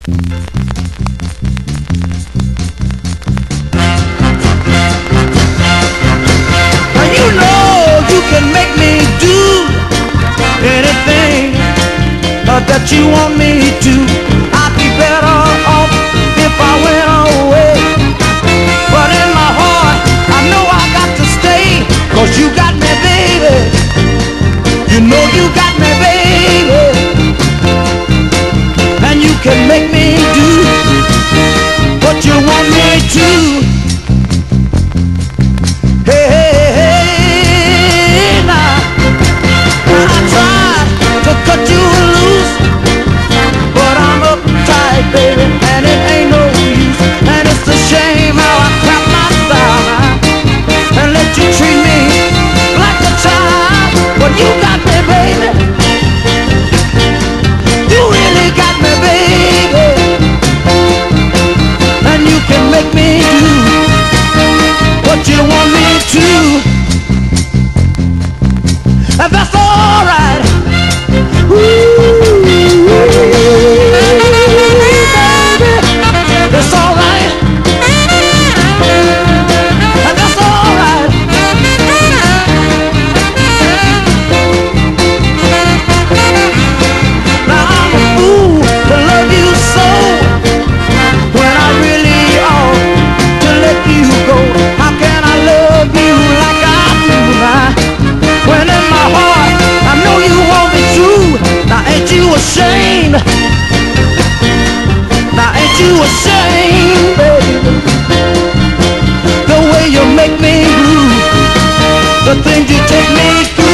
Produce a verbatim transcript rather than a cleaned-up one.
Now you know you can make me do anything uh, that you want me to. I'd be better off if I went away, but in my heart I know I got to stay, 'cause you got me, baby. You know you got me, baby, and you can make me do what you want me to. Hey, hey, hey, now I tried to cut you loose, but I'm uptight, baby, and it ain't no use. And it's a shame how I crap my style now and let you treat me like a child. But you got me, baby. You really got me, baby, and you can make me do what you want me to, and that's alright. Ooh, it's alright, and that's alright. Now I'm a fool to love you so, when I really ought to let you go. How can I love you like I do now, when in my heart I know you want me true? Now ain't you ashamed? Now ain't you ashamed, baby? The way you make me blue, the things you take me through.